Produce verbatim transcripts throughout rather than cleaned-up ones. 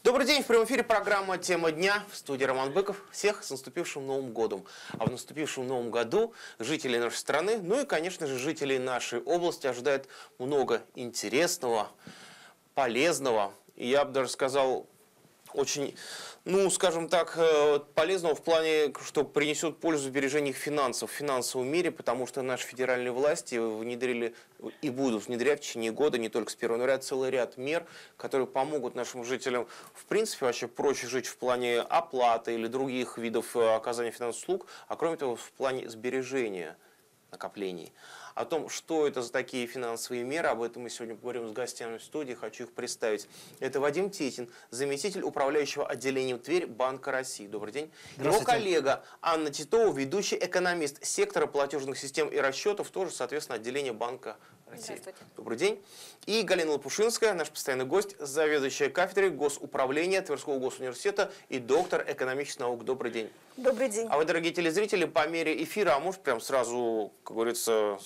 Добрый день, в прямом эфире программа «Тема дня». В студии Роман Быков. Всех с наступившим Новым годом. А в наступившем Новом году жители нашей страны, ну и, конечно же, жителей нашей области ожидает много интересного, полезного. И я бы даже сказал, очень, ну, скажем так, полезного в плане, что принесет пользу сбережению финансов в финансовом мире, потому что наши федеральные власти внедрили и будут внедрять в течение года, не только с первого января, целый ряд мер, которые помогут нашим жителям, в принципе, вообще проще жить в плане оплаты или других видов оказания финансовых услуг, а кроме того, в плане сбережения накоплений. О том, что это за такие финансовые меры, об этом мы сегодня поговорим с гостями в студии, хочу их представить. Это Вадим Тетин, заместитель управляющего отделением Тверь Банка России. Добрый день. Его коллега Анна Титова, ведущий экономист сектора платежных систем и расчетов, тоже, соответственно, отделение Банка России. Добрый день. И Галина Лопушинская, наш постоянный гость, заведующая кафедрой госуправления Тверского госуниверситета и доктор экономических наук. Добрый день. Добрый день. А вы, дорогие телезрители, по мере эфира, а может прям сразу, как говорится,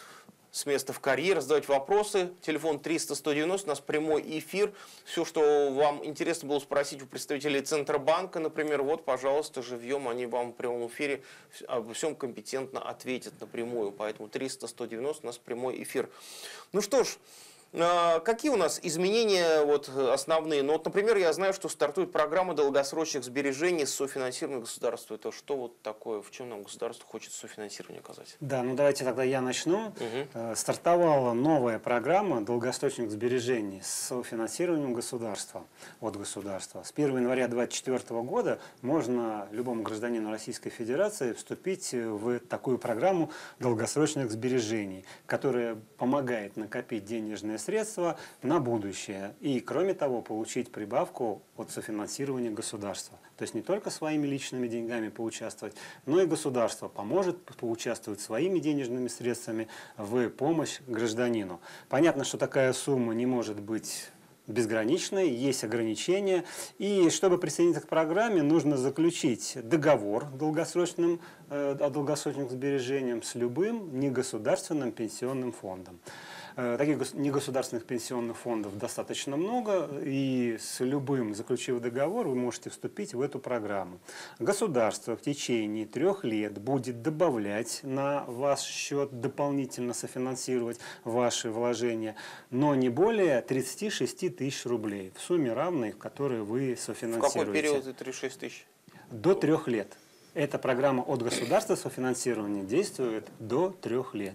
с места в карьер, задавать вопросы. Телефон триста сто девяносто, у нас прямой эфир. Все, что вам интересно было спросить у представителей Центробанка, например, вот, пожалуйста, живьем, они вам в прямом эфире обо всем компетентно ответят напрямую. Поэтому триста сто девяносто у нас прямой эфир. Ну что ж, какие у нас изменения вот, основные? Ну, вот, например, я знаю, что стартует программа долгосрочных сбережений с софинансированием государства. Это что вот такое? В чем нам государство хочет софинансирование оказать? Да, ну давайте тогда я начну. Угу. Стартовала новая программа долгосрочных сбережений с софинансированием государства от государства. С первого января две тысячи двадцать четвёртого года можно любому гражданину Российской Федерации вступить в такую программу долгосрочных сбережений, которая помогает накопить денежные средства на будущее и, кроме того, получить прибавку от софинансирования государства. То есть не только своими личными деньгами поучаствовать, но и государство поможет поучаствовать своими денежными средствами в помощь гражданину. Понятно, что такая сумма не может быть безграничной, есть ограничения. И чтобы присоединиться к программе, нужно заключить договор долгосрочным, э, о долгосрочных сбережениях с любым негосударственным пенсионным фондом. Таких негосударственных пенсионных фондов достаточно много, и с любым, заключив договор, вы можете вступить в эту программу. Государство в течение трех лет будет добавлять на ваш счет, дополнительно софинансировать ваши вложения, но не более тридцати шести тысяч рублей, в сумме равной, которую вы софинансируете. В какой период это тридцать шесть тысяч? До трех лет. Эта программа от государства софинансирования действует до трех лет.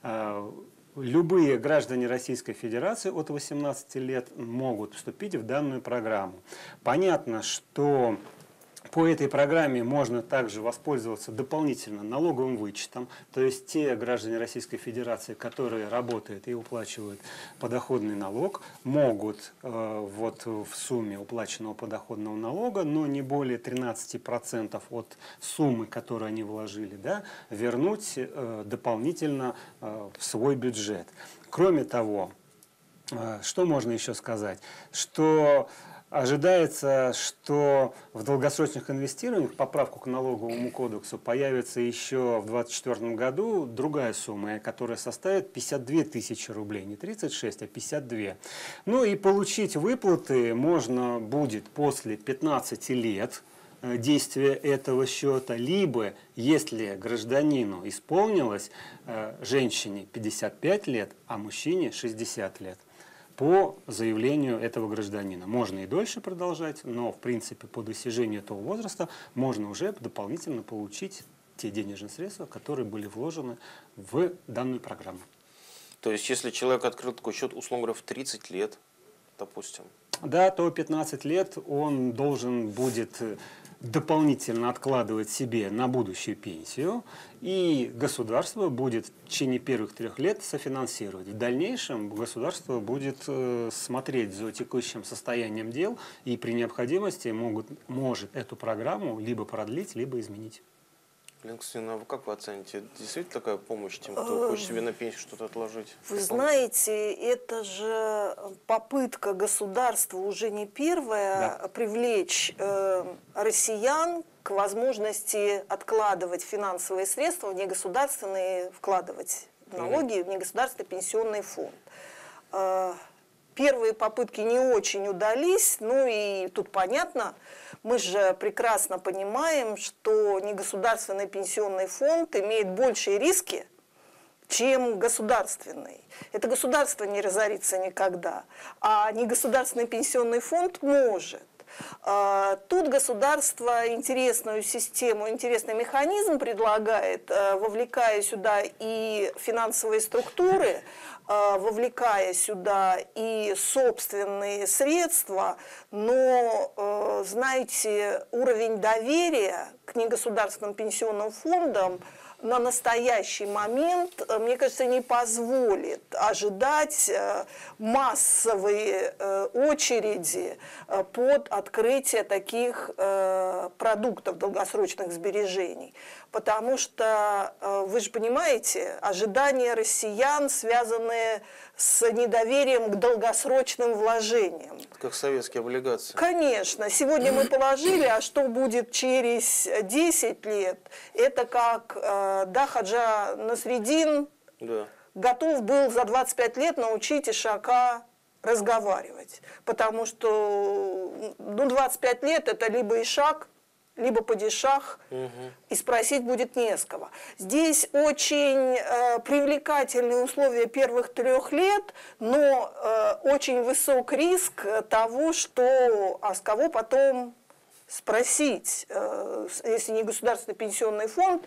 Любые граждане Российской Федерации от восемнадцати лет могут вступить в данную программу. Понятно, что по этой программе можно также воспользоваться дополнительно налоговым вычетом. То есть те граждане Российской Федерации, которые работают и уплачивают подоходный налог, могут э, вот в сумме уплаченного подоходного налога, но не более тринадцати процентов от суммы, которую они вложили, да, вернуть э, дополнительно э, в свой бюджет. Кроме того, э, что можно еще сказать? Что ожидается, что в долгосрочных инвестированиях поправку к налоговому кодексу появится еще в две тысячи двадцать четвёртом году другая сумма, которая составит пятьдесят две тысячи рублей. Не тридцать шесть, а пятьдесят две. Ну и получить выплаты можно будет после пятнадцати лет действия этого счета, либо если гражданину исполнилось, женщине пятьдесят пять лет, а мужчине шестьдесят лет. По заявлению этого гражданина. Можно и дольше продолжать, но в принципе по достижению этого возраста можно уже дополнительно получить те денежные средства, которые были вложены в данную программу. То есть если человек открыл такой счет, условно говоря, в тридцать лет, допустим? Да, то пятнадцать лет он должен будет дополнительно откладывать себе на будущую пенсию, и государство будет в течение первых трех лет софинансировать. В дальнейшем государство будет э, смотреть за текущим состоянием дел и при необходимости могут, может эту программу либо продлить, либо изменить. Лена Константиновна, а вы как вы оцените? Действительно такая помощь тем, кто хочет себе на пенсию что-то отложить? Вы знаете, это же попытка государства уже не первая, да, привлечь э, россиян к возможности откладывать финансовые средства в негосударственные, вкладывать налоги, mm-hmm. в негосударственный пенсионный фонд. Э, первые попытки не очень удались, ну и тут понятно, мы же прекрасно понимаем, что негосударственный пенсионный фонд имеет большие риски, чем государственный. Это государство не разорится никогда, а негосударственный пенсионный фонд может. Тут государство интересную систему, интересный механизм предлагает, вовлекая сюда и финансовые структуры, вовлекая сюда и собственные средства, но, знаете, уровень доверия к негосударственным пенсионным фондам на настоящий момент, мне кажется, не позволит ожидать массовые очереди под открытие таких продуктов долгосрочных сбережений. Потому что, вы же понимаете, ожидания россиян, связанные с недоверием к долгосрочным вложениям. Как советские облигации. Конечно. Сегодня мы положили, а что будет через десять лет? Это как, да, Хаджа Насреддин да. готов был за двадцать пять лет научить Ишака разговаривать. Потому что ну, двадцать пять лет это либо Ишак, либо падишах, угу. и спросить будет не с кого. Здесь очень э, привлекательные условия первых трех лет, но э, очень высок риск того, что, а с кого потом спросить, э, если не государственный пенсионный фонд,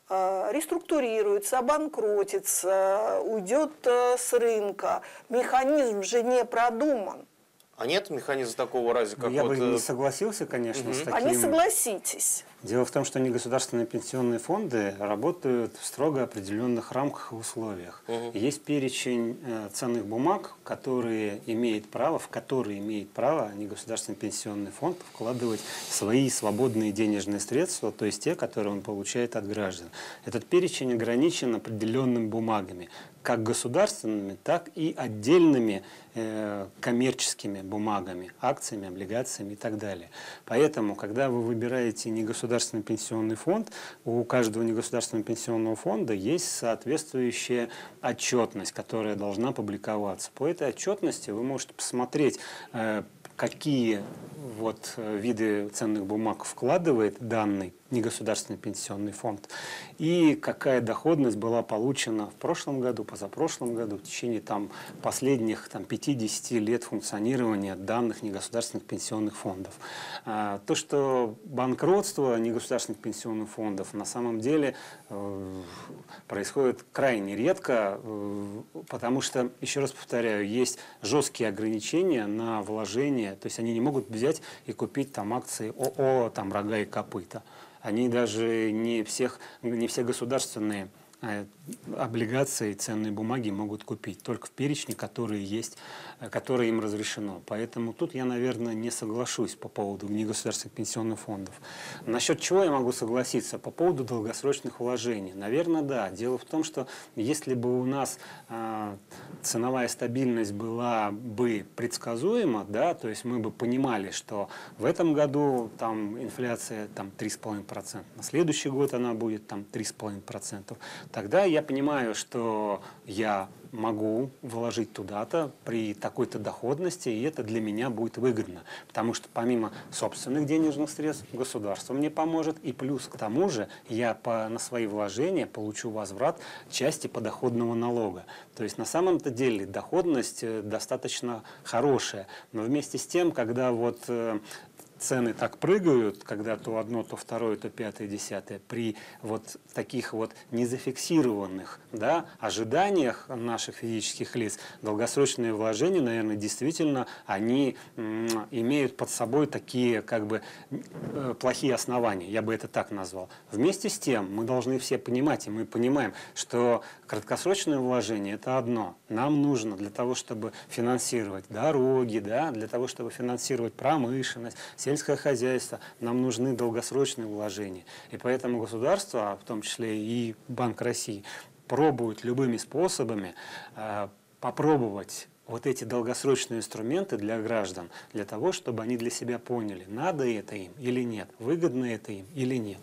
э, реструктурируется, обанкротится, уйдет э, с рынка. Механизм же не продуман. А нет механизма такого разве как Я вот... бы не согласился, конечно, угу. с таким... А не согласитесь. Дело в том, что негосударственные пенсионные фонды работают в строго определенных рамках и условиях. Угу. Есть перечень э, ценных бумаг, которые имеет право, в которые имеет право негосударственный пенсионный фонд вкладывать свои свободные денежные средства, то есть те, которые он получает от граждан. Этот перечень ограничен определенными бумагами, как государственными, так и отдельными э, коммерческими бумагами, акциями, облигациями и так далее. Поэтому, когда вы выбираете негосударственный пенсионный фонд, у каждого негосударственного пенсионного фонда есть соответствующая отчетность, которая должна публиковаться. По этой отчетности вы можете посмотреть, э, какие вот виды ценных бумаг вкладывает данный негосударственный пенсионный фонд и какая доходность была получена в прошлом году, позапрошлом году, в течение там, последних там, пятидесяти лет функционирования данных негосударственных пенсионных фондов. А, то, что банкротство негосударственных пенсионных фондов на самом деле э, происходит крайне редко, э, потому что, еще раз повторяю, есть жесткие ограничения на вложения, то есть они не могут взять и купить там акции ООО, там рога и копыта. Они даже не, всех, не все государственные э, облигации, ценные бумаги могут купить, только в перечне, которые есть, которые им разрешено. Поэтому тут я, наверное, не соглашусь по поводу негосударственных пенсионных фондов. Насчет чего я могу согласиться? По поводу долгосрочных вложений. Наверное, да. Дело в том, что если бы у нас э, ценовая стабильность была бы предсказуема, да, то есть мы бы понимали, что в этом году там инфляция там, три целых пять десятых процента, на следующий год она будет там, три целых пять десятых процента, тогда я понимаю, что я могу вложить туда-то при такой-то доходности, и это для меня будет выгодно. Потому что помимо собственных денежных средств государство мне поможет, и плюс к тому же я по, на свои вложения получу возврат части подоходного налога. То есть на самом-то деле доходность достаточно хорошая. Но вместе с тем, когда вот э, цены так прыгают, когда то одно, то второе, то пятое, десятое, при вот таких вот незафиксированных, да, ожиданиях наших физических лиц, долгосрочные вложения, наверное, действительно, они м, имеют под собой такие, как бы, э, плохие основания, я бы это так назвал. Вместе с тем, мы должны все понимать, и мы понимаем, что краткосрочное вложение – это одно. Нам нужно для того, чтобы финансировать дороги, да, для того, чтобы финансировать промышленность, сельское хозяйство, нам нужны долгосрочные вложения. И поэтому государство, в том числе и Банк России, пробует любыми способами э, попробовать вот эти долгосрочные инструменты для граждан, для того, чтобы они для себя поняли, надо это им или нет, выгодно это им или нет.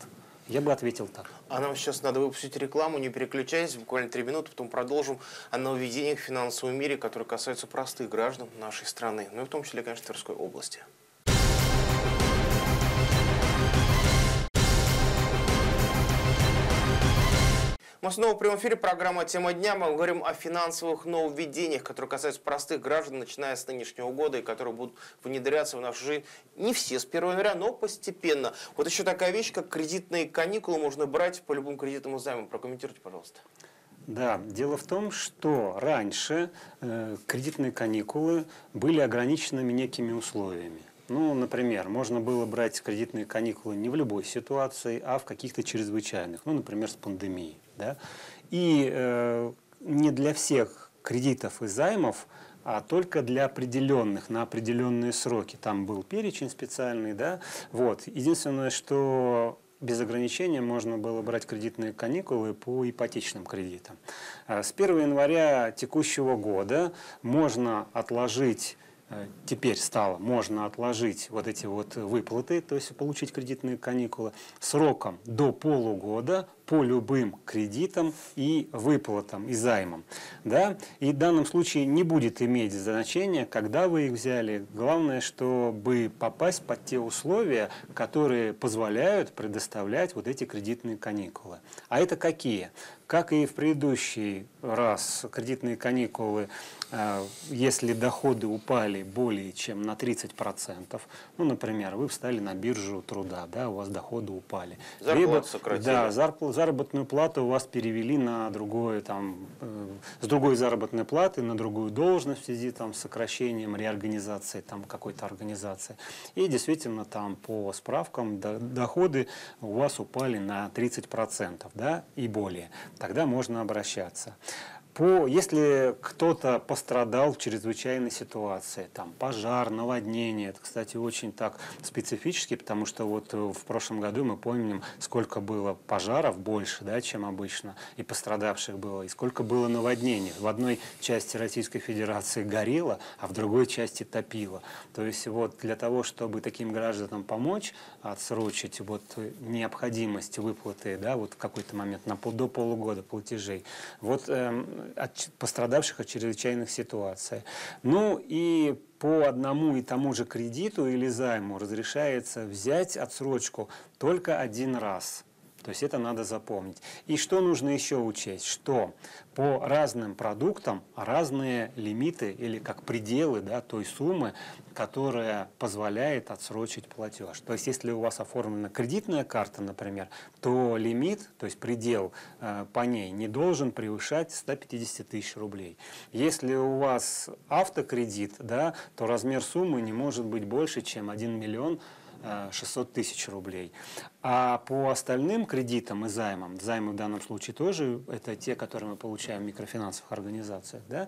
Я бы ответил так. А нам сейчас надо выпустить рекламу, не переключайтесь, буквально три минуты, потом продолжим о нововведениях в финансовом мире, которые касаются простых граждан нашей страны, ну и в том числе, конечно, Тверской области. Мы снова в прямом эфире, программа «Тема дня». Мы говорим о финансовых нововведениях, которые касаются простых граждан, начиная с нынешнего года, и которые будут внедряться в нашу жизнь не все с первого января, но постепенно. Вот еще такая вещь, как кредитные каникулы можно брать по любым кредитным займам. Прокомментируйте, пожалуйста. Да, дело в том, что раньше э, кредитные каникулы были ограниченными некими условиями. Ну, например, можно было брать кредитные каникулы не в любой ситуации, а в каких-то чрезвычайных, ну, например, с пандемией. Да? И э, не для всех кредитов и займов, а только для определенных, на определенные сроки. Там был перечень специальный. Да? Вот. Единственное, что без ограничения можно было брать кредитные каникулы по ипотечным кредитам. С первого января текущего года можно отложить, теперь стало, можно отложить вот эти вот выплаты, то есть получить кредитные каникулы сроком до полугода по любым кредитам и выплатам, и займам. Да? И в данном случае не будет иметь значения, когда вы их взяли. Главное, чтобы попасть под те условия, которые позволяют предоставлять вот эти кредитные каникулы. А это какие? Как и в предыдущий раз, кредитные каникулы, если доходы упали более чем на тридцать процентов, ну, например, вы встали на биржу труда, да, у вас доходы упали. Зарплату сократили. Да, зарплату, заработную плату у вас перевели на другое, там, э, с другой заработной платы на другую должность в связи там, с сокращением, реорганизацией там, какой-то организации. И действительно там по справкам до, доходы у вас упали на тридцать процентов, да, и более. Тогда можно обращаться. По, если кто-то пострадал в чрезвычайной ситуации, там пожар, наводнение, это, кстати, очень так специфически, потому что вот в прошлом году мы помним, сколько было пожаров больше, да, чем обычно, и пострадавших было, и сколько было наводнений. В одной части Российской Федерации горело, а в другой части топило. То есть вот для того, чтобы таким гражданам помочь, отсрочить вот необходимость выплаты, да, вот в какой-то момент на, до полугода платежей, вот эм, от пострадавших от чрезвычайных ситуаций. Ну и по одному и тому же кредиту или займу разрешается взять отсрочку только один раз. То есть это надо запомнить. И что нужно еще учесть? Что по разным продуктам разные лимиты или как пределы, да, той суммы, которая позволяет отсрочить платеж. То есть если у вас оформлена кредитная карта, например, то лимит, то есть предел э, по ней не должен превышать сто пятьдесят тысяч рублей. Если у вас автокредит, да, то размер суммы не может быть больше, чем один миллион шестьсот тысяч рублей. А по остальным кредитам и займам, займы в данном случае тоже, это те, которые мы получаем в микрофинансовых организациях, да,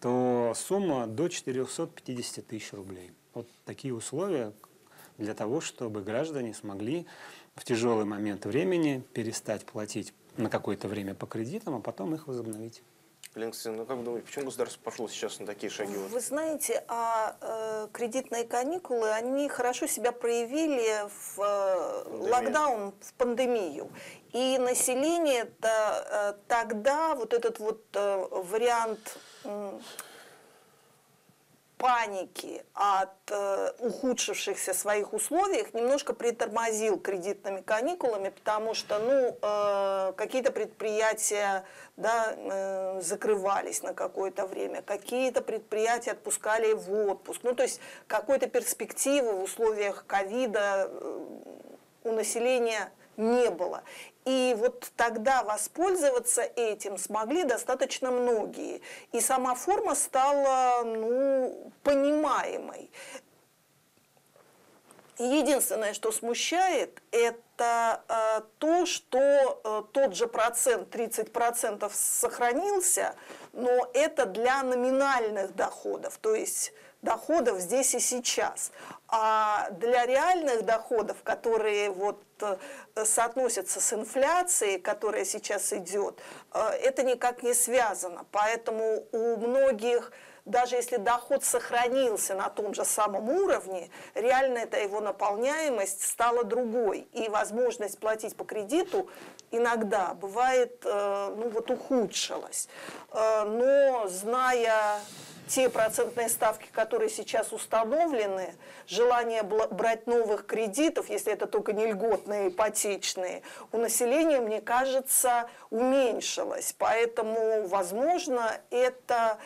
то сумма до четырёхсот пятидесяти тысяч рублей. Вот такие условия для того, чтобы граждане смогли в тяжелый момент времени перестать платить на какое-то время по кредитам, а потом их возобновить. Елена Константиновна, ну как вы думаете, почему государство пошло сейчас на такие шаги? Вы знаете, а э, кредитные каникулы, они хорошо себя проявили в э, локдаун, в пандемию. И население -то, э, тогда вот этот вот э, вариант э, паники от э, ухудшившихся своих условиях немножко притормозил кредитными каникулами, потому что ну, э, какие-то предприятия, да, э, закрывались на какое-то время, какие-то предприятия отпускали в отпуск. Ну, то есть какой-то перспективы в условиях ковида э, у населения не было. И вот тогда воспользоваться этим смогли достаточно многие. И сама форма стала, ну, понимаемой. Единственное, что смущает, это э, то, что э, тот же процент, тридцать процентов сохранился, но это для номинальных доходов, то есть доходов здесь и сейчас. А для реальных доходов, которые вот соотносятся с инфляцией, которая сейчас идет, это никак не связано. Поэтому у многих даже если доход сохранился на том же самом уровне, реально эта его наполняемость стала другой. И возможность платить по кредиту иногда бывает, ну вот, ухудшилась. Но зная те процентные ставки, которые сейчас установлены, желание брать новых кредитов, если это только не льготные, ипотечные, у населения, мне кажется, уменьшилось. Поэтому, возможно, это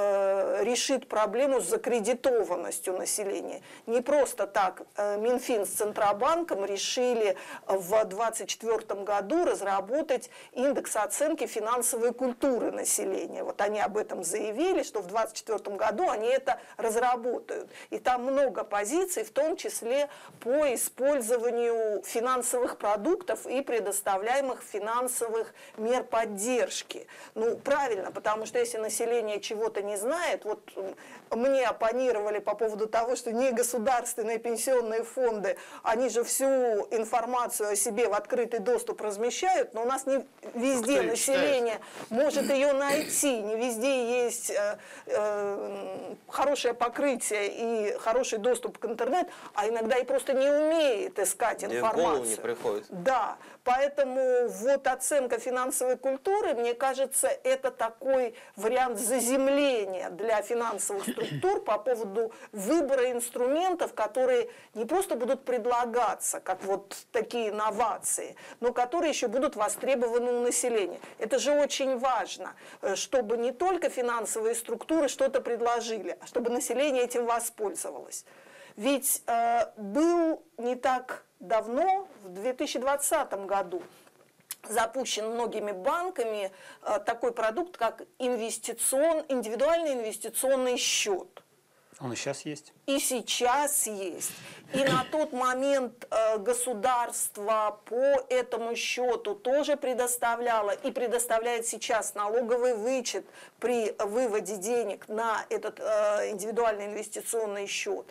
решит проблему с закредитованностью населения. Не просто так Минфин с Центробанком решили в две тысячи двадцать четвёртом году разработать индекс оценки финансовой культуры населения. Вот они об этом заявили, что в две тысячи двадцать четвёртом году они это разработают. И там много позиций, в том числе по использованию финансовых продуктов и предоставляемых финансовых мер поддержки. Ну, правильно, потому что если население чего-то не знает, вот мне оппонировали по поводу того, что негосударственные пенсионные фонды, они же всю информацию о себе в открытый доступ размещают, но у нас не везде население может ее найти, не везде есть э, э, хорошее покрытие и хороший доступ к интернету, а иногда и просто не умеет искать информацию. В голову не приходит. Да, поэтому вот оценка финансовой культуры, мне кажется, это такой вариант заземления для финансовых структур по поводу выбора инструментов, которые не просто будут предлагаться, как вот такие новации, но которые еще будут востребованы у населения. Это же очень важно, чтобы не только финансовые структуры что-то предложили, а чтобы население этим воспользовалось. Ведь э, был не так давно, в две тысячи двадцатом году, запущен многими банками э, такой продукт, как инвестицион, индивидуальный инвестиционный счет. Он и сейчас есть. И сейчас есть. И на тот момент э, государство по этому счету тоже предоставляло и предоставляет сейчас налоговый вычет при выводе денег на этот э, индивидуальный инвестиционный счет.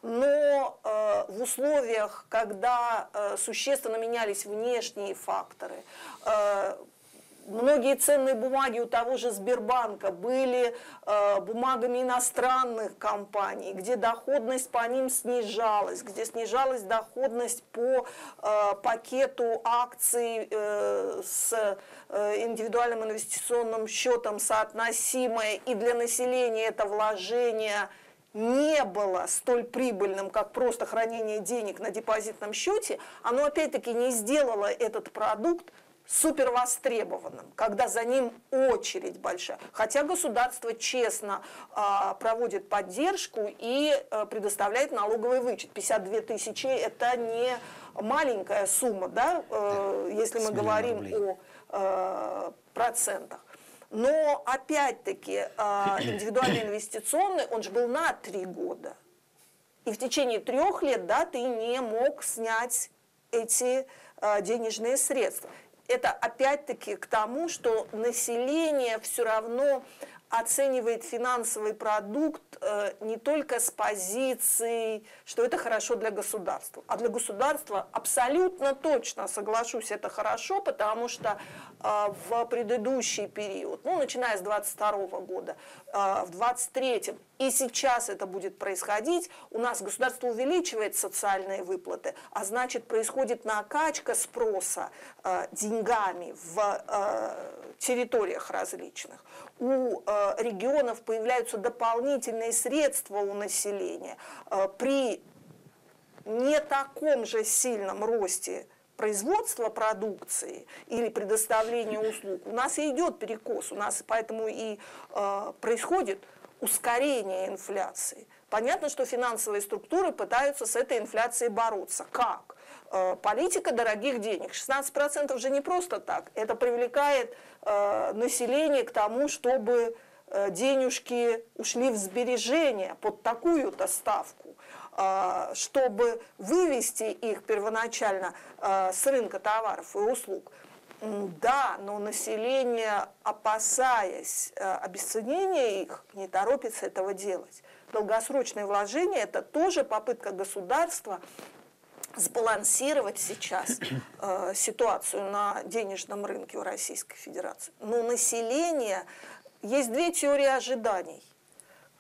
Но э, в условиях, когда э, существенно менялись внешние факторы, э, многие ценные бумаги у того же Сбербанка были э, бумагами иностранных компаний, где доходность по ним снижалась, где снижалась доходность по э, пакету акций э, с э, индивидуальным инвестиционным счетом соотносимое, и для населения это вложение не было столь прибыльным, как просто хранение денег на депозитном счете, оно опять-таки не сделало этот продукт супер востребованным, когда за ним очередь большая. Хотя государство честно а, проводит поддержку и а, предоставляет налоговый вычет. пятьдесят две тысячи – это не маленькая сумма, да, э, если мы говорим рублей. о э, процентах. Но опять-таки индивидуальный инвестиционный, он же был на три года. И в течение трех лет, да, ты не мог снять эти денежные средства. Это опять-таки к тому, что население все равно оценивает финансовый продукт э, не только с позиции, что это хорошо для государства, а для государства абсолютно точно, соглашусь, это хорошо, потому что э, в предыдущий период, ну, начиная с двадцать второго года, э, в двадцать третьем, и сейчас это будет происходить, у нас государство увеличивает социальные выплаты, а значит, происходит накачка спроса э, деньгами в э, территориях различных. У э, регионов появляются дополнительные средства у населения. Э, при не таком же сильном росте производства продукции или предоставления услуг у нас и идет перекос, у нас поэтому и э, происходит ускорение инфляции. Понятно, что финансовые структуры пытаются с этой инфляцией бороться. Как? Э, политика дорогих денег. шестнадцать процентов же не просто так. Это привлекает э, население к тому, чтобы э, денежки ушли в сбережения под такую-то ставку, э, чтобы вывести их первоначально э, с рынка товаров и услуг. Да, но население, опасаясь э, обесценения их, не торопится этого делать. Долгосрочные вложения – это тоже попытка государства сбалансировать сейчас э, ситуацию на денежном рынке в Российской Федерации. Но население, есть две теории ожиданий.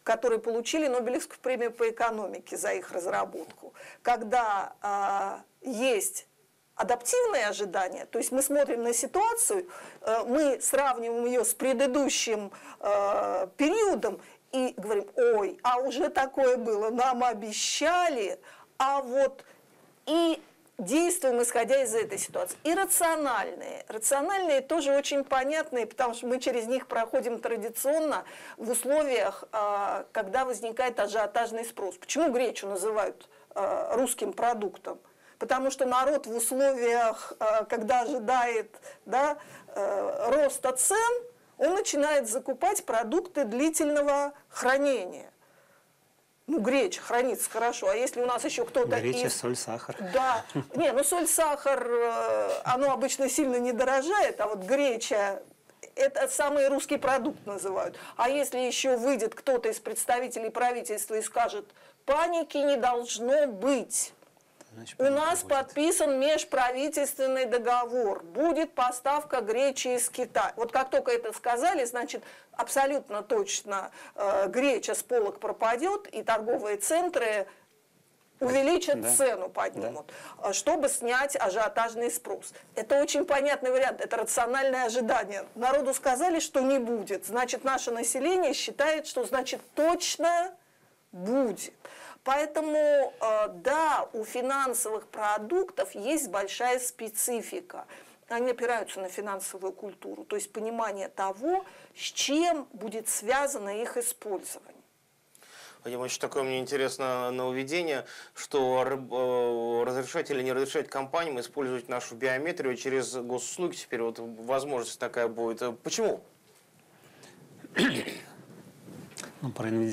которые получили Нобелевскую премию по экономике за их разработку. Когда э, есть адаптивные ожидания, то есть мы смотрим на ситуацию, э, мы сравниваем ее с предыдущим э, периодом и говорим, ой, а уже такое было, нам обещали, а вот и действуем, исходя из этой ситуации. И рациональные. Рациональные тоже очень понятные, потому что мы через них проходим традиционно в условиях, э, когда возникает ажиотажный спрос. Почему гречу называют э, русским продуктом? Потому что народ в условиях, когда ожидает, да, роста цен, он начинает закупать продукты длительного хранения. Ну, греча хранится хорошо, а если у нас еще кто-то Греча, из... соль, сахар. Да, не, ну соль, сахар, оно обычно сильно не дорожает, а вот греча, это самый русский продукт называют. А если еще выйдет кто-то из представителей правительства и скажет, паники не должно быть. Значит, у нас будет. Подписан межправительственный договор, будет поставка гречи из Китая. Вот как только это сказали, значит, абсолютно точно э, греча с полок пропадет, и торговые центры увеличат да. цену, поднимут, да. чтобы снять ажиотажный спрос. Это очень понятный вариант, это рациональное ожидание. Народу сказали, что не будет, значит, наше население считает, что значит точно будет. Поэтому, да, у финансовых продуктов есть большая специфика. Они опираются на финансовую культуру, то есть понимание того, с чем будет связано их использование. Вадим, еще такое мне интересно нововведение, что разрешать или не разрешать компаниям использовать нашу биометрию через госуслуги. Теперь вот возможность такая будет. Почему? Ну,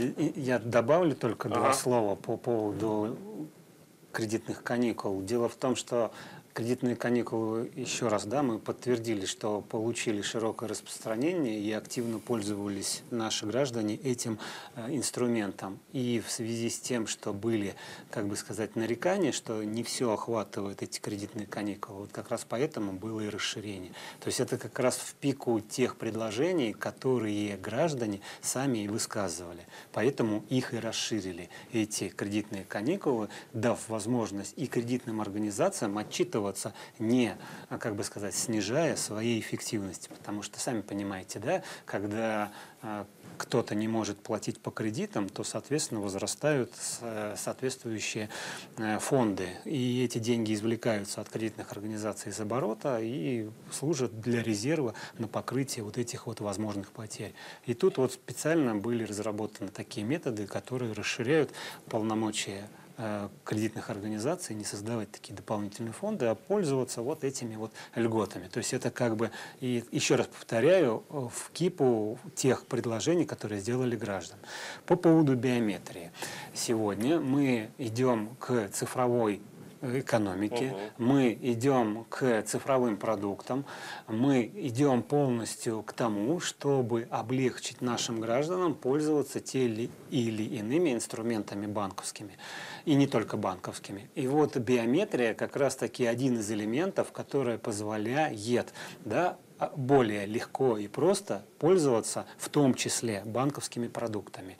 я добавлю только ага. два слова по поводу кредитных каникул. Дело в том, что кредитные каникулы, еще раз, да, мы подтвердили, что получили широкое распространение и активно пользовались наши граждане этим э, инструментом. И в связи с тем, что были, как бы сказать, нарекания, что не все охватывает эти кредитные каникулы, вот как раз поэтому было и расширение. То есть это как раз в пику тех предложений, которые граждане сами и высказывали. Поэтому их и расширили, эти кредитные каникулы, дав возможность и кредитным организациям отчитываться, не, как бы сказать, снижая своей эффективности. Потому что, сами понимаете, да, когда э, кто-то не может платить по кредитам, то, соответственно, возрастают э, соответствующие э, фонды. И эти деньги извлекаются от кредитных организаций из оборота и служат для резерва на покрытие вот этих вот возможных потерь. И тут вот специально были разработаны такие методы, которые расширяют полномочия кредитных организаций, не создавать такие дополнительные фонды, а пользоваться вот этими вот льготами. То есть это как бы, и еще раз повторяю, в кипу тех предложений, которые сделали граждан. По поводу биометрии. Сегодня мы идем к цифровой экономики, угу. мы идем к цифровым продуктам, мы идем полностью к тому, чтобы облегчить нашим гражданам пользоваться те или иными инструментами банковскими. И не только банковскими. И вот биометрия как раз-таки один из элементов, который позволяет, да, более легко и просто пользоваться, в том числе банковскими продуктами.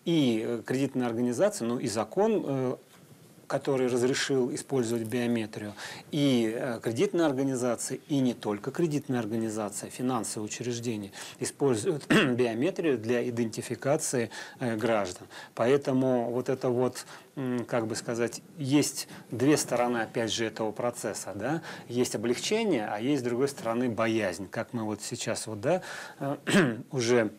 И кредитные организации, ну и закон, который разрешил использовать биометрию, и э, кредитные организации, и не только кредитные организации, финансовые учреждения используют биометрию для идентификации э, граждан. Поэтому вот это вот, м, как бы сказать, есть две стороны, опять же, этого процесса. Да? Есть облегчение, а есть, с другой стороны, боязнь. Как мы вот сейчас вот, да, э, уже...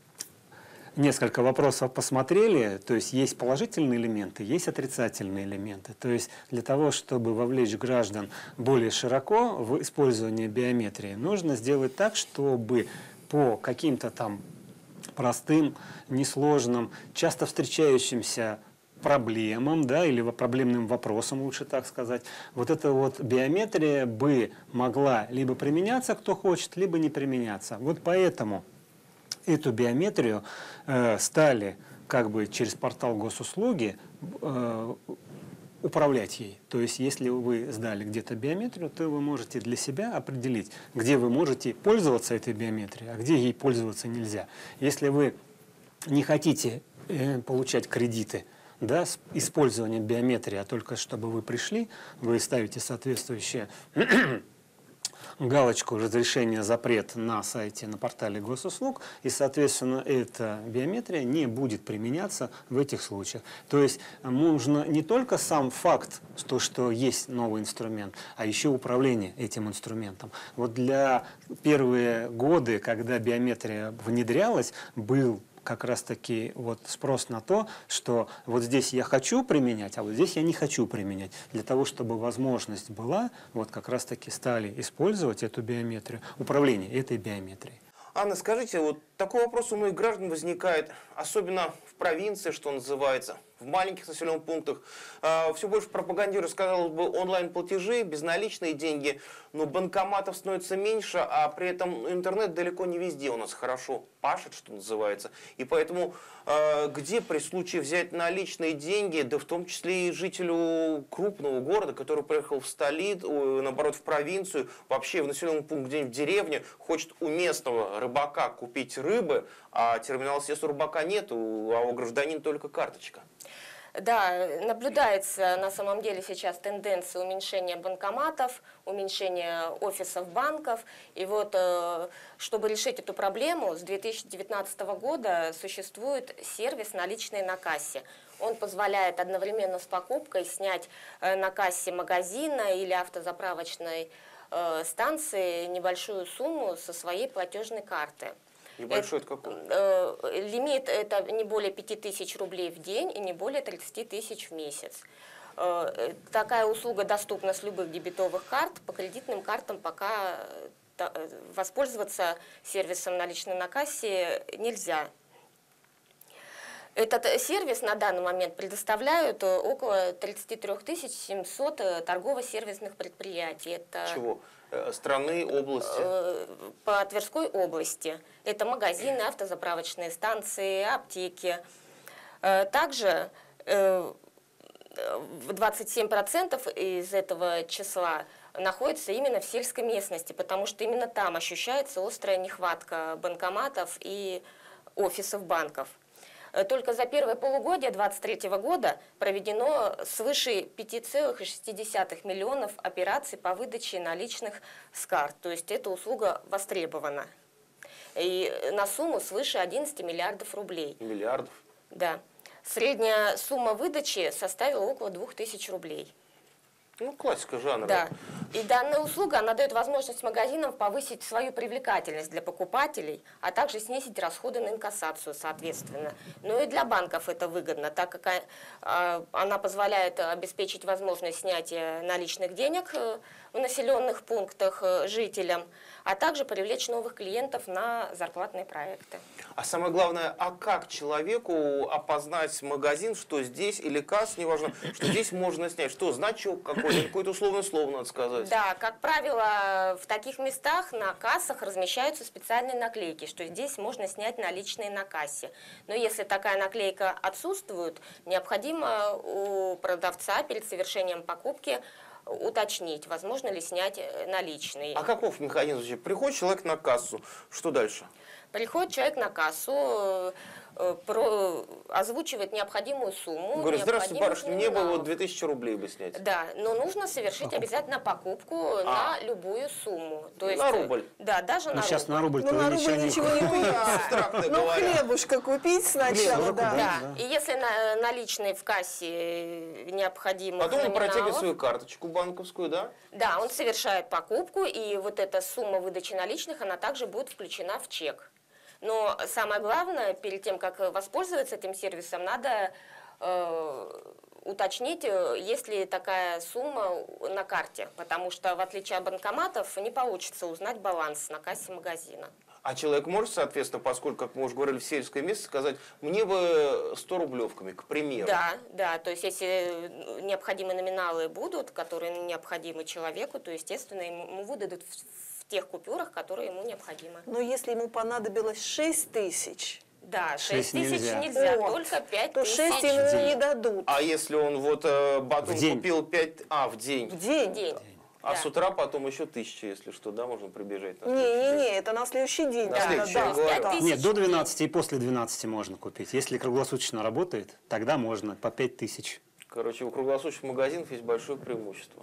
Несколько вопросов посмотрели, то есть есть положительные элементы, есть отрицательные элементы. То есть для того, чтобы вовлечь граждан более широко в использование биометрии, нужно сделать так, чтобы по каким-то там простым, несложным, часто встречающимся проблемам, да, или проблемным вопросам, лучше так сказать, вот эта вот биометрия бы могла либо применяться, кто хочет, либо не применяться. Вот поэтому эту биометрию э, стали как бы через портал госуслуги э, управлять ей. То есть, если вы сдали где-то биометрию, то вы можете для себя определить, где вы можете пользоваться этой биометрией, а где ей пользоваться нельзя. Если вы не хотите э, получать кредиты, да, с использованием биометрии, а только чтобы вы пришли, вы ставите соответствующее галочку «Разрешение, запрет» на сайте, на портале госуслуг, и, соответственно, эта биометрия не будет применяться в этих случаях. То есть нужно не только сам факт, то, что есть новый инструмент, а еще управление этим инструментом. Вот для первые годы, когда биометрия внедрялась, был как раз-таки вот спрос на то, что вот здесь я хочу применять, а вот здесь я не хочу применять. Для того, чтобы возможность была, вот как раз-таки стали использовать эту биометрию, управление этой биометрией. Анна, скажите, вот такой вопрос у многих граждан возникает, особенно в провинции, что называется, в маленьких населенных пунктах. Э, все больше пропагандируют, казалось бы, онлайн-платежи, безналичные деньги, но банкоматов становится меньше, а при этом интернет далеко не везде у нас хорошо пашет, что называется. И поэтому э, где при случае взять наличные деньги, да в том числе и жителю крупного города, который приехал в столицу, наоборот, в провинцию, вообще в населенный пункт где-нибудь в деревне, хочет у местного рыбака купить рыбы, а терминала съезда у рыбака нет, а у гражданина только карточка. Да, наблюдается на самом деле сейчас тенденция уменьшения банкоматов, уменьшения офисов банков. И вот, чтобы решить эту проблему, с две тысячи девятнадцатого года существует сервис «Наличные на кассе». Он позволяет одновременно с покупкой снять на кассе магазина или автозаправочной станции небольшую сумму со своей платежной карты. Небольшой это какой? Э, лимит это не более пяти тысяч рублей в день и не более тридцати тысяч в месяц. Э, такая услуга доступна с любых дебетовых карт. По кредитным картам пока э, воспользоваться сервисом «Наличные на кассе» нельзя. Этот сервис на данный момент предоставляют около тридцати трёх тысяч семисот торгово-сервисных предприятий. Это Чего? Страны, области? По Тверской области. Это магазины, автозаправочные станции, аптеки. Также двадцать семь процентов из этого числа находится именно в сельской местности, потому что именно там ощущается острая нехватка банкоматов и офисов банков. Только за первое полугодие две тысячи двадцать третьего года проведено свыше пяти целых шести десятых миллионов операций по выдаче наличных с карт. То есть эта услуга востребована. И на сумму свыше одиннадцати миллиардов рублей. Миллиардов? Да. Средняя сумма выдачи составила около двух тысяч рублей. Ну, классика жанра. Да. И данная услуга, она дает возможность магазинам повысить свою привлекательность для покупателей, а также снизить расходы на инкассацию, соответственно. Но и для банков это выгодно, так как э, она позволяет обеспечить возможность снятия наличных денег э, в населенных пунктах э, жителям, а также привлечь новых клиентов на зарплатные проекты. А самое главное, а как человеку опознать магазин, что здесь, или касс, неважно, что здесь можно снять, что значок какой-то, какое-то условное слово надо сказать? Да, как правило, в таких местах на кассах размещаются специальные наклейки, что здесь можно снять наличные на кассе. Но если такая наклейка отсутствует, необходимо у продавца перед совершением покупки уточнить, возможно ли снять наличные. А каков механизм? Приходит человек на кассу, что дальше? Приходит человек на кассу, про, озвучивает необходимую сумму. Говорит: здравствуйте, барышня, мне бы вот две тысячи рублей бы снять. Да, но нужно совершить обязательно покупку а. на любую сумму. То есть, на рубль? Да, даже ну, на сейчас рубль. на рубль ну, на рубль ничего не купить. Ну, хлебушка купить сначала, да. Да, и если наличные в кассе необходимо. Потом он протягивает свою карточку банковскую, да? Да, он совершает покупку, и вот эта сумма выдачи наличных, она также будет включена в чек. Но самое главное, перед тем, как воспользоваться этим сервисом, надо э, уточнить, есть ли такая сумма на карте. Потому что, в отличие от банкоматов, не получится узнать баланс на кассе магазина. А человек может, соответственно, поскольку, как мы уже говорили, в сельское место, сказать: мне бы сто рублевками, к примеру. Да, да, то есть если необходимые номиналы будут, которые необходимы человеку, то, естественно, ему выдадут в тех купюрах, которые ему необходимы. Но если ему понадобилось шесть тысяч... Да, шесть тысяч нельзя, нельзя, вот. Только пять то тысяч. шесть ему не дадут. А если он вот э, батон В день. купил пять... А, в день. В день? В день. А Да. с утра потом еще тысяча, если что, да, можно прибежать? на следующий Не-не-не, день? это на следующий день. На да, следующий, да, я да, говорю. да. Пять Нет, до тысяч. двенадцати и после двенадцати можно купить. Если круглосуточно работает, тогда можно по пять тысяч. Короче, у круглосуточных магазинов есть большое преимущество.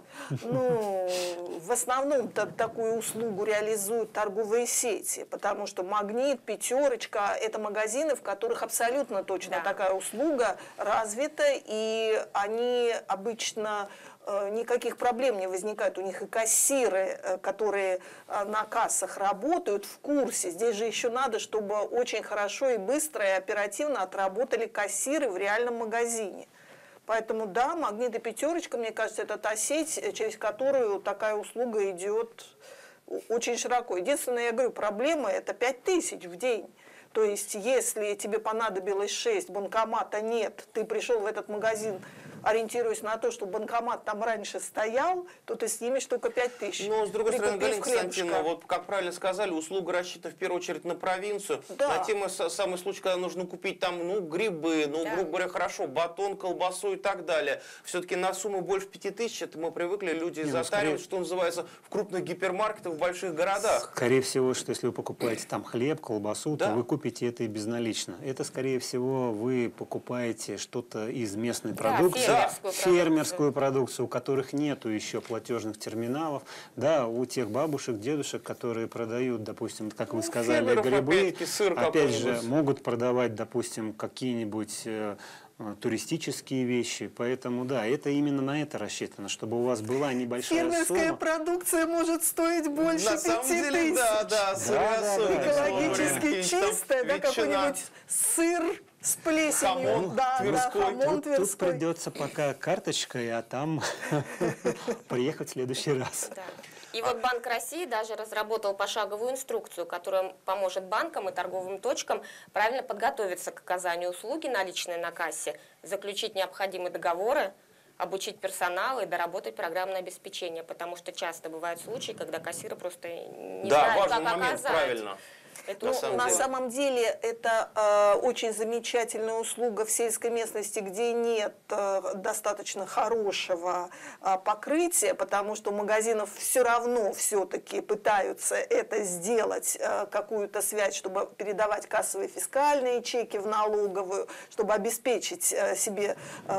Ну, в основном та- такую услугу реализуют торговые сети, потому что «Магнит», «Пятерочка» – это магазины, в которых абсолютно точно Да. такая услуга развита, и они обычно э, никаких проблем не возникает. У них и кассиры, э, которые э, на кассах работают, в курсе. Здесь же еще надо, чтобы очень хорошо и быстро и оперативно отработали кассиры в реальном магазине. Поэтому да, «Магнит» и «Пятерочка», мне кажется, это та сеть, через которую такая услуга идет очень широко. Единственное, я говорю, проблема – это пять тысяч в день. То есть, если тебе понадобилось шесть, банкомата нет, ты пришел в этот магазин, ориентируясь на то, что банкомат там раньше стоял, то ты снимешь только пять тысяч. Но, с другой стороны, Прикупив Галина Константиновна, хлебушка. вот как правильно сказали, услуга рассчитана в первую очередь на провинцию. Да. На тему с- самый случай, когда нужно купить там, ну, грибы, ну, Да. грубо говоря, хорошо, батон, колбасу и так далее. Все-таки на сумму больше пяти тысяч, это мы привыкли, люди Не, ну, затаривают, скорее- что называется, в крупных гипермаркетах в больших городах. Скорее всего, что если вы покупаете там хлеб, колбасу, Да. то вы купите это и безналично. Это, скорее всего, вы покупаете что-то из местной Да, продукции, фермерскую фермерскую продукцию, у которых нету еще платежных терминалов. Да, у тех бабушек, дедушек, которые продают, допустим, как вы сказали, фермеров, грибы, опять-таки, сыр опять же, какой-нибудь. могут продавать, допустим, какие-нибудь э, э, туристические вещи. Поэтому, да, это именно на это рассчитано, чтобы у вас была небольшая Фермерская сумма. продукция может стоить больше На самом пяти деле, тысяч. да, да, сырая да, соль, да. Экологически какие-нибудь там чистая, да, ветчина. какой-нибудь сыр с плесенью. Хамон да, Тверской. да, хамон Тут, тут Тверской. придется пока карточкой, а там приехать в следующий раз. Да. И вот Банк России даже разработал пошаговую инструкцию, которая поможет банкам и торговым точкам правильно подготовиться к оказанию услуги наличной на кассе, заключить необходимые договоры, обучить персонал и доработать программное обеспечение, потому что часто бывают случаи, когда кассиры просто не Да, знают, важный как момент, оказать. правильно. эту На Ну, самом на деле. самом деле это э, очень замечательная услуга в сельской местности, где нет э, достаточно хорошего э, покрытия, потому что у магазинов все равно все-таки пытаются это сделать, э, какую-то связь, чтобы передавать кассовые фискальные чеки в налоговую, чтобы обеспечить э, себе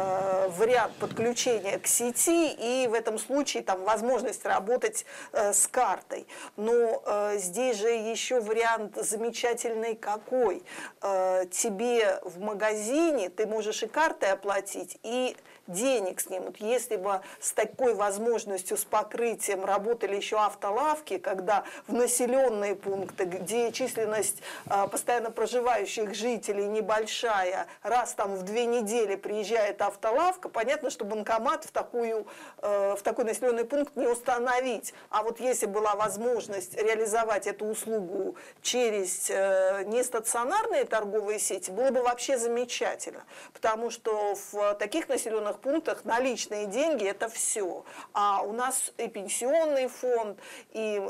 э, вариант подключения к сети и в этом случае там возможность работать э, с картой. Но э, здесь же еще вариант замечательный какой. Э, тебе в магазине ты можешь и картой оплатить, и денег снимут. Если бы с такой возможностью, с покрытием работали еще автолавки, когда в населенные пункты, где численность э, постоянно проживающих жителей небольшая, раз там в две недели приезжает автолавка, понятно, что банкомат в, такую, э, в такой населенный пункт не установить. А вот если была возможность реализовать эту услугу через э, нестационарные торговые сети, было бы вообще замечательно. Потому что в таких населенных пунктах наличные деньги – это все. А у нас и пенсионный фонд, и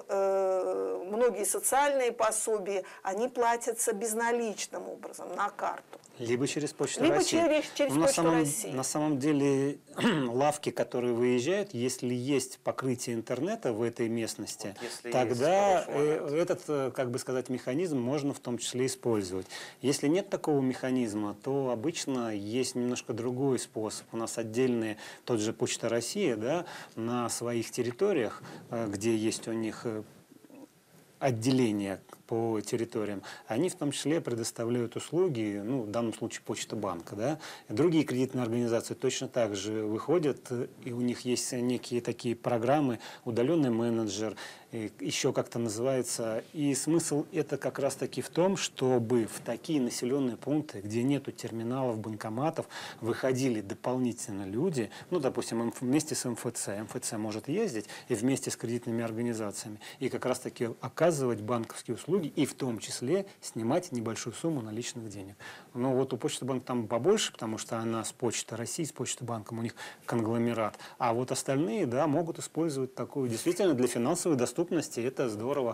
э, многие социальные пособия, они платятся безналичным образом, на карту. Либо через Почту Либо России. через- через Но на Почту самом, России. На самом деле лавки, которые выезжают, если есть покрытие интернета в этой местности, Вот если тогда есть хороший э, момент. этот, э, как бы сказать, механизм можно в том числе использовать. Если нет такого механизма, то обычно есть немножко другой способ. У нас отдельные, тот же Почта России, да, на своих территориях, э, где есть у них э, отделения по территориям, они в том числе предоставляют услуги, ну, в данном случае Почта банка, да, и другие кредитные организации точно так же выходят, и у них есть некие такие программы, удаленный менеджер, и еще как-то называется, и смысл это как раз-таки в том, чтобы в такие населенные пункты, где нету терминалов, банкоматов, выходили дополнительно люди, ну, допустим, МФ вместе с МФЦ, МФЦ может ездить и вместе с кредитными организациями, и как раз-таки оказывать банковские услуги, и в том числе снимать небольшую сумму наличных денег. Но вот у Почты банка там побольше, потому что она с Почты России, с Почты банком, у них конгломерат. А вот остальные, да, могут использовать такую. Действительно, для финансовой доступности это здорово.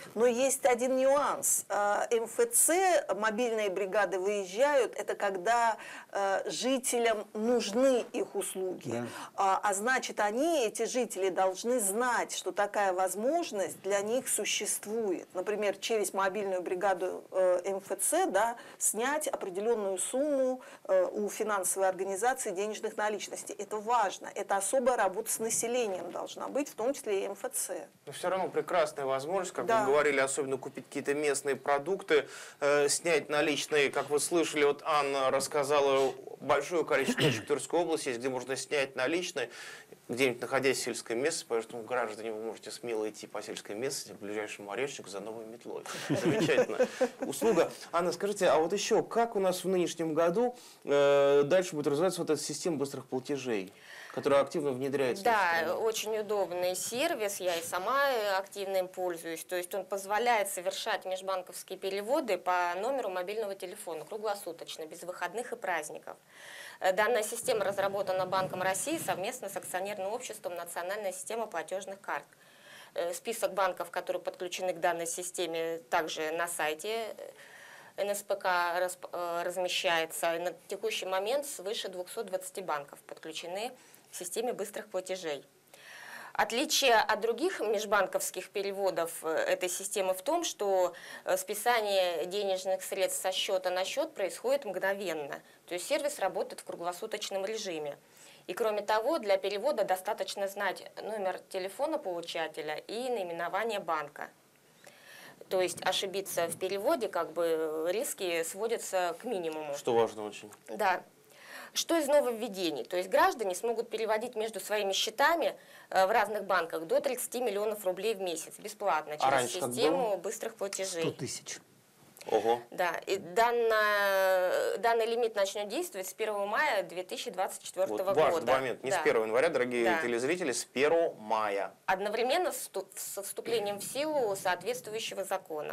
Но есть один нюанс. эм эф цэ, мобильные бригады выезжают, это когда жителям нужны их услуги. Да. А, а значит, они, эти жители, должны знать, что такая возможность для них существует. Например, через мобильную бригаду эм эф цэ, да, снять определенную сумму у финансовой организации денежных наличностей. Это важно. Это особая работа с населением должна быть, в том числе и эм эф цэ. Но все равно прекрасная возможность, как Да. вы говорили, особенно купить какие-то местные продукты, э, снять наличные. Как вы слышали, вот Анна рассказала, большое количество точек Тверской области есть, где можно снять наличные, где-нибудь находясь в сельской местности, поэтому, граждане, вы можете смело идти по сельской местности к ближайшему арещику за новой метлой. Замечательно. Услуга. Анна, скажите, а вот еще, как у нас в нынешнем году э, дальше будет развиваться вот эта система быстрых платежей, которая активно внедряется? Да, очень удобный сервис, я и сама активно им пользуюсь. То есть он позволяет совершать межбанковские переводы по номеру мобильного телефона круглосуточно, без выходных и праздников. Данная система разработана Банком России совместно с акционерным обществом «Национальная система платежных карт». Список банков, которые подключены к данной системе, также на сайте эн эс пэ ка размещается. И на текущий момент свыше двухсот двадцати банков подключены к системе быстрых платежей. Отличие от других межбанковских переводов этой системы в том, что списание денежных средств со счета на счет происходит мгновенно. То есть сервис работает в круглосуточном режиме. И кроме того, для перевода достаточно знать номер телефона получателя и наименование банка. То есть ошибиться в переводе, как бы риски сводятся к минимуму. Что важно очень. Да. Что из нововведений? То есть граждане смогут переводить между своими счетами в разных банках до тридцати миллионов рублей в месяц бесплатно через А раньше как систему было? быстрых платежей. сто тысяч. Ого. Да, и данная, данный лимит начнет действовать с первого мая две тысячи двадцать четвёртого Вот года. важный момент. Не Да. с первого января, дорогие Да. телезрители, с первого мая. Одновременно с вступ- со вступлением в силу соответствующего закона.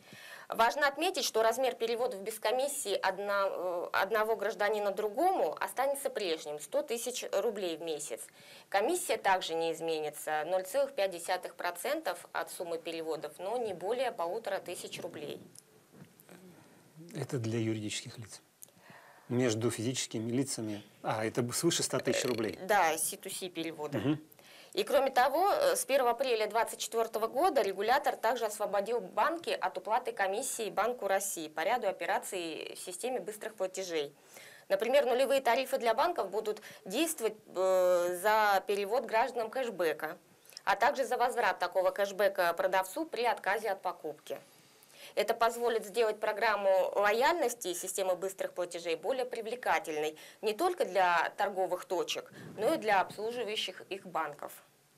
Важно отметить, что размер переводов без комиссии одна, одного гражданина другому останется прежним – сто тысяч рублей в месяц. Комиссия также не изменится – ноль целых пять десятых процента от суммы переводов, но не более полутора тысяч рублей. Это для юридических лиц. Между физическими лицами, а это свыше ста тысяч рублей. Да, си ту си переводы. Угу. И кроме того, с первого апреля две тысячи двадцать четвёртого года регулятор также освободил банки от уплаты комиссии Банку России по ряду операций в системе быстрых платежей. Например, нулевые тарифы для банков будут действовать э, за перевод гражданам кэшбэка, а также за возврат такого кэшбэка продавцу при отказе от покупки. Это позволит сделать программу лояльности системы быстрых платежей более привлекательной не только для торговых точек, но и для обслуживающих их банков.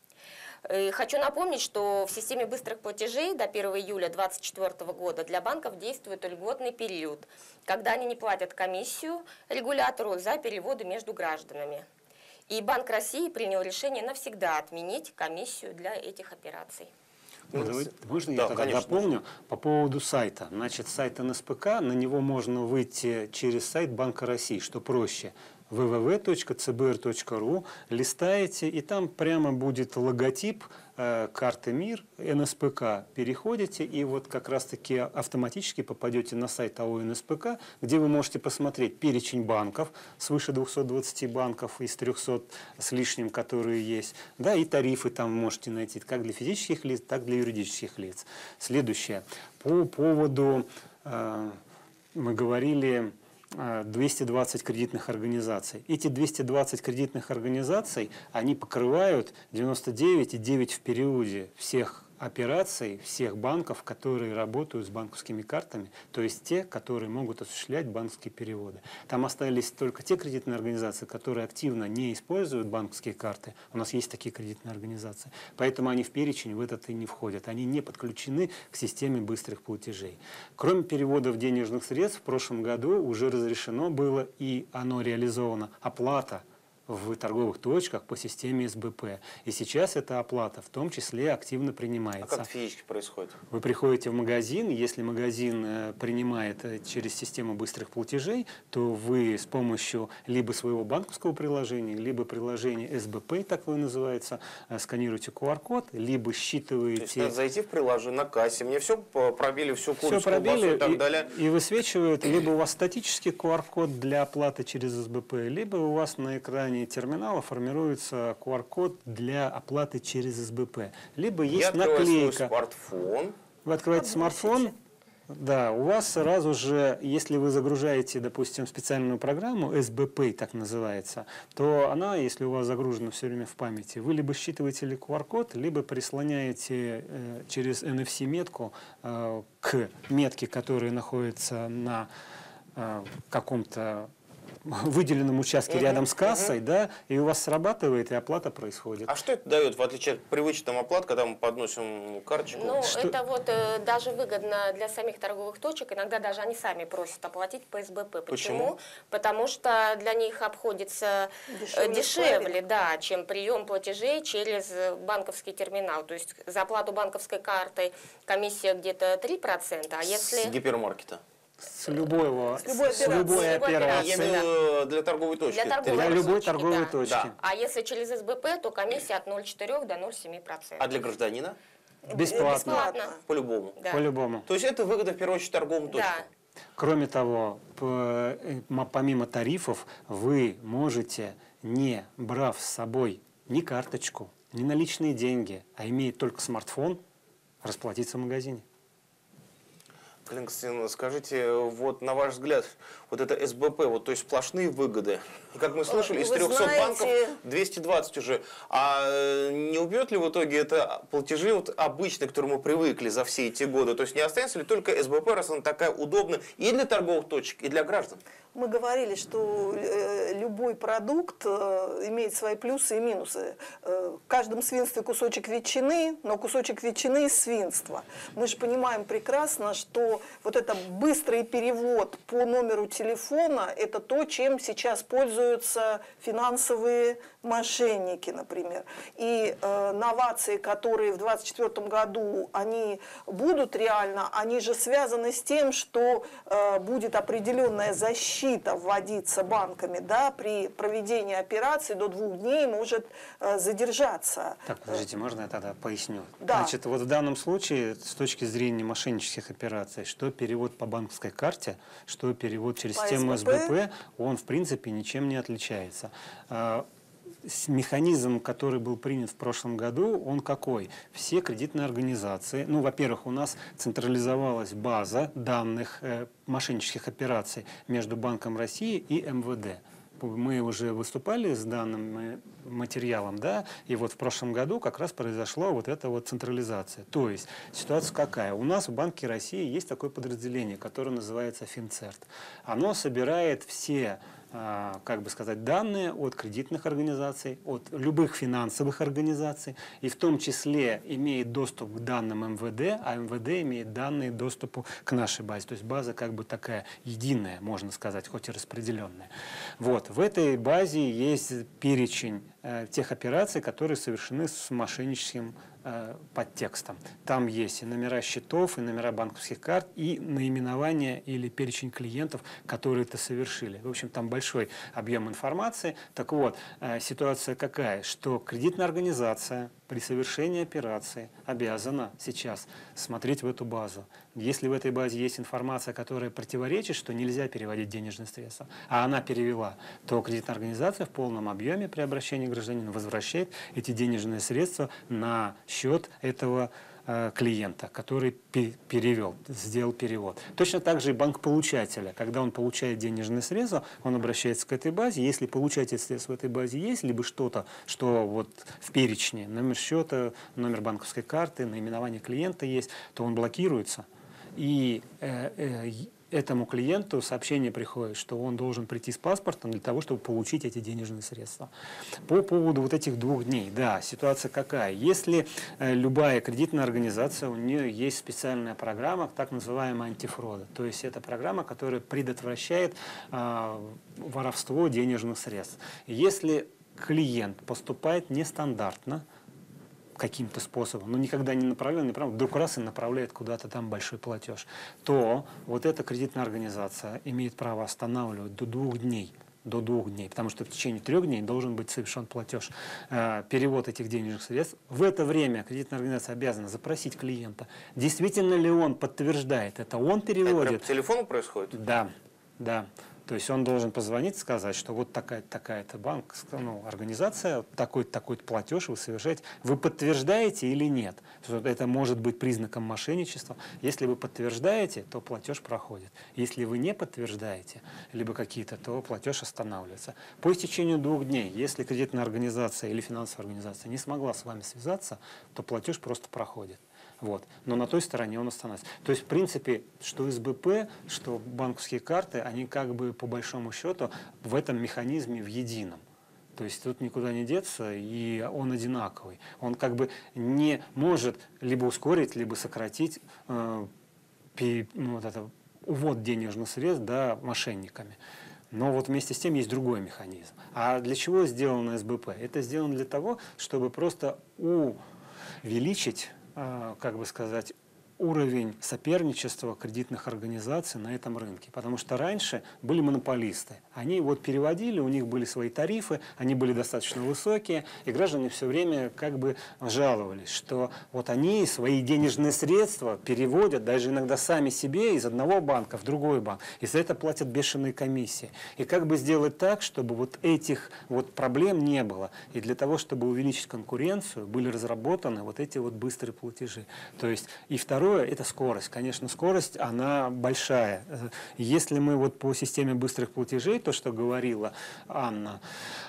И хочу напомнить, что в системе быстрых платежей до первого июля две тысячи двадцать четвёртого года для банков действует льготный период, когда они не платят комиссию регулятору за переводы между гражданами. И Банк России принял решение навсегда отменить комиссию для этих операций. Ну, Давайте- Можно да, я тогда конечно. дополню по поводу сайта? Значит, сайт эн эс пэ ка, на него можно выйти через сайт Банка России, что проще. вэ вэ вэ точка цэ бэ эр точка ру, листаете, и там прямо будет логотип э, карты МИР, эн эс пэ ка. Переходите, и вот как раз-таки автоматически попадете на сайт АО эн эс пэ ка, где вы можете посмотреть перечень банков, свыше двухсот двадцати банков из трёхсот с лишним, которые есть, да, и тарифы там можете найти, как для физических лиц, так и для юридических лиц. Следующее. По поводу, э, мы говорили, двести двадцать кредитных организаций. Эти двести двадцать кредитных организаций, они покрывают девяносто девять и девять десятых в периоде всех операций, всех банков, которые работают с банковскими картами, то есть те, которые могут осуществлять банковские переводы. Там остались только те кредитные организации, которые активно не используют банковские карты. У нас есть такие кредитные организации. Поэтому они в перечень в этот и не входят. Они не подключены к системе быстрых платежей. Кроме переводов денежных средств, в прошлом году уже разрешено было, и оно реализовано, оплата в торговых точках по системе эс бэ пэ. И сейчас эта оплата в том числе активно А принимается. как это физически происходит? Вы приходите в магазин, если магазин э, принимает э, через систему быстрых платежей, то вы с помощью либо своего банковского приложения, либо приложения эс бэ пэ, так его называется, э, сканируете ку ар код, либо считываете... То есть надо зайти в приложение на кассе, мне все пробили, всю курицу, Все пробили колбасу и так и, далее. и высвечивают, либо у вас статический ку ар код для оплаты через эс бэ пэ, либо у вас на экране терминала формируется ку ар код для оплаты через эс бэ пэ. Либо есть Я открываю наклейка. свой смартфон. Вы открываете Подбросите. смартфон, да, у вас сразу же, если вы загружаете, допустим, специальную программу, эс бэ пэ так называется, то она, если у вас загружена все время в памяти, вы либо считываете ли ку ар код, либо прислоняете э, через эн эф си-метку э, к метке, которая находится на э, каком-то выделенном участке Мгм, рядом с кассой, мгм. да, и у вас срабатывает, и оплата происходит. А что это дает, в отличие от привычной оплат, когда мы подносим карточку? Ну, Что- это вот э, даже выгодно для самих торговых точек. Иногда даже они сами просят оплатить по эс бэ пэ. Почему? Почему? Потому что для них обходится э, Дешевле дешевле, вкладик. да, чем прием платежей через э, банковский терминал. То есть за оплату банковской картой комиссия где-то три процента, а С если... гипермаркета. С любого, С любой с любой операции. С любой операции. Я имею в виду для торговой точки. Для торговой Для любой точки, торговой да. точки. Да. А если через эс бэ пэ, то комиссия от ноль целых четыре десятых до ноль целых семь процентов. А для гражданина? Бесплатно. Бесплатно. По-любому. Да. По-любому. То есть это выгода в первую очередь торговым точкам. Да. Кроме того, п- э, м- помимо тарифов, вы можете, не брав с собой ни карточку, ни наличные деньги, а имея только смартфон, расплатиться в магазине. Галина Константиновна, скажите, вот на ваш взгляд, вот это эс бэ пэ, вот, то есть сплошные выгоды. И как мы слышали, из Вы трёхсот знаете- банков двести двадцать уже. А э, не убьет ли в итоге это платежи вот обычные, к которым мы привыкли за все эти годы? То есть не останется ли только эс бэ пэ, раз она такая удобная и для торговых точек, и для граждан? Мы говорили, что э, любой продукт э, имеет свои плюсы и минусы. Э, в каждом свинстве кусочек ветчины, но кусочек ветчины из свинства. Мы же понимаем прекрасно, что вот это быстрый перевод по номеру телефона – это то, чем сейчас пользуются финансовые мошенники, например. И э, новации, которые в двадцать четвёртом году они будут реально, они же связаны с тем, что э, будет определенная защита вводиться банками, да, при проведении операции до двух дней может э, задержаться. Так, подождите, можно я тогда поясню? Да. Значит, вот в данном случае, с точки зрения мошеннических операций, что перевод по банковской карте, что перевод через По систему эс эс бэ бэ пэ, пэ, он, в принципе, ничем не отличается. А, с- Механизм, который был принят в прошлом году, он какой? Все кредитные организации, ну, во-первых, у нас централизовалась база данных э, мошеннических операций между Банком России и эм вэ дэ. Мы уже выступали с данным э, материалом, да, и вот в прошлом году как раз произошла вот эта вот централизация. То есть ситуация какая? У нас в Банке России есть такое подразделение, которое называется Финцерт. Оно собирает все, а, как бы сказать, данные от кредитных организаций, от любых финансовых организаций, и в том числе имеет доступ к данным эм вэ дэ, а эм вэ дэ имеет данные доступу к нашей базе. То есть база как бы такая единая, можно сказать, хоть и распределенная. Вот. В этой базе есть перечень э, тех операций, которые совершены с мошенническим э, подтекстом. Там есть и номера счетов, и номера банковских карт, и наименование или перечень клиентов, которые это совершили. В общем, там большой объем информации. Так вот, э, ситуация какая? Что кредитная организация при совершении операции обязана сейчас смотреть в эту базу. Если в этой базе есть информация, которая противоречит, что нельзя переводить денежные средства, а она перевела, то кредитная организация в полном объеме при обращении гражданина возвращает эти денежные средства на счет этого э, клиента, который пе- перевел, сделал перевод. Точно так же и банк-получателя. Когда он получает денежные средства, он обращается к этой базе. Если получатель средств в этой базе есть, либо что-то, что вот в перечне, номер счета, номер банковской карты, наименование клиента есть, то он блокируется. И э, э, этому клиенту сообщение приходит, что он должен прийти с паспортом для того, чтобы получить эти денежные средства. По поводу вот этих двух дней, да, ситуация какая? Если э, любая кредитная организация, у нее есть специальная программа, так называемая антифрода. То есть это программа, которая предотвращает э, воровство денежных средств. Если клиент поступает нестандартно, каким-то способом, но никогда не направляет, не направляет, вдруг раз и направляет куда-то там большой платеж, то вот эта кредитная организация имеет право останавливать до двух дней. До двух дней, потому что в течение трех дней должен быть совершен платеж, э, перевод этих денежных средств. В это время кредитная организация обязана запросить клиента, действительно ли он подтверждает это, он переводит. Это прям по телефону происходит? Да, да. То есть он должен позвонить, сказать, что вот такая-то такая-то банк, ну, организация, такой-то такой-то платеж вы совершаете. Вы подтверждаете или нет? Это может быть признаком мошенничества. Если вы подтверждаете, то платеж проходит. Если вы не подтверждаете, либо какие-то, то платеж останавливается. По истечению двух дней, если кредитная организация или финансовая организация не смогла с вами связаться, то платеж просто проходит. Вот. Но на той стороне он останавливается. То есть, в принципе, что эс бэ пэ, что банковские карты, они как бы по большому счету в этом механизме в едином. То есть тут никуда не деться, и он одинаковый. Он как бы не может либо ускорить, либо сократить э, пи, ну, вот это, увод денежных средств, да, мошенниками. Но вот вместе с тем есть другой механизм. А для чего сделано эс бэ пэ? Это сделано для того, чтобы просто увеличить, как бы сказать, уровень соперничества кредитных организаций на этом рынке. Потому что раньше были монополисты. Они вот переводили, у них были свои тарифы, они были достаточно высокие, и граждане все время как бы жаловались, что вот они свои денежные средства переводят даже иногда сами себе из одного банка в другой банк. И за это платят бешеные комиссии. И как бы сделать так, чтобы вот этих вот проблем не было. И для того, чтобы увеличить конкуренцию, были разработаны вот эти вот быстрые платежи. То есть и второе, это скорость. Конечно, скорость, она большая. Если мы вот по системе быстрых платежей, то, что говорила Анна,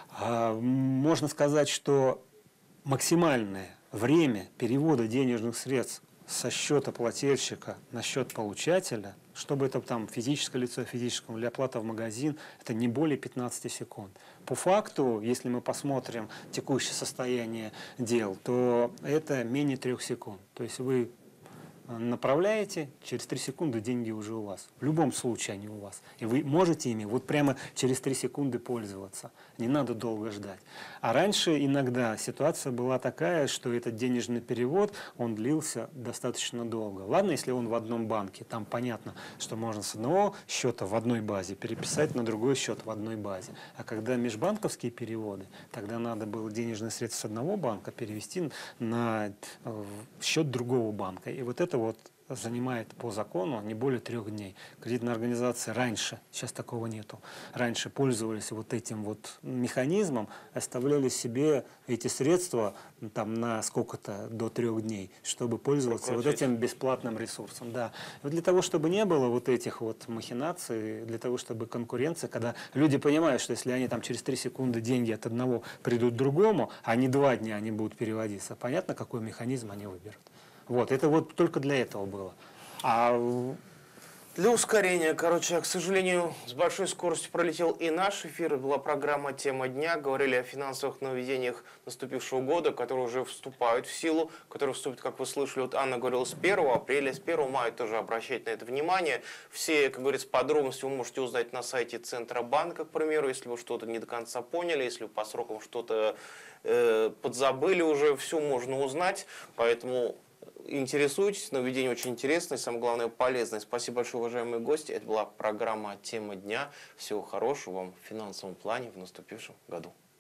можно сказать, что максимальное время перевода денежных средств со счета плательщика на счет получателя, чтобы это там физическое лицо физическому или оплата в магазин, это не более пятнадцати секунд. По факту, если мы посмотрим текущее состояние дел, то это менее трех секунд. То есть вы направляете, через три секунды деньги уже у вас. В любом случае они у вас. И вы можете ими вот прямо через три секунды пользоваться. Не надо долго ждать. А раньше иногда ситуация была такая, что этот денежный перевод, он длился достаточно долго. Ладно, если он в одном банке, там понятно, что можно с одного счета в одной базе переписать на другой счет в одной базе. А когда межбанковские переводы, тогда надо было денежные средства с одного банка перевести на счет другого банка. И вот это вот занимает по закону не более трех дней. Кредитные организации раньше, сейчас такого нету, раньше пользовались вот этим вот механизмом, оставляли себе эти средства там на сколько-то до трех дней, чтобы пользоваться вот этим бесплатным ресурсом. Да. Вот для того, чтобы не было вот этих вот махинаций, для того, чтобы конкуренция, когда люди понимают, что если они там через три секунды деньги от одного придут к другому, а не два дня они будут переводиться, понятно, какой механизм они выберут. Вот, это вот только для этого было. А для ускорения, короче, к сожалению, с большой скоростью пролетел и наш эфир. Была программа «Тема дня». Говорили о финансовых нововведениях наступившего года, которые уже вступают в силу, которые вступят, как вы слышали, вот Анна говорила, с первого апреля, с первого мая тоже обращать на это внимание. Все, как говорится, подробности вы можете узнать на сайте Центробанка, к примеру, если вы что-то не до конца поняли, если вы по срокам что-то э, подзабыли уже, все можно узнать, поэтому интересуйтесь, нововведение очень интересное, самое главное полезное. Спасибо большое, уважаемые гости. Это была программа «Тема дня». Всего хорошего вам в финансовом плане в наступившем году.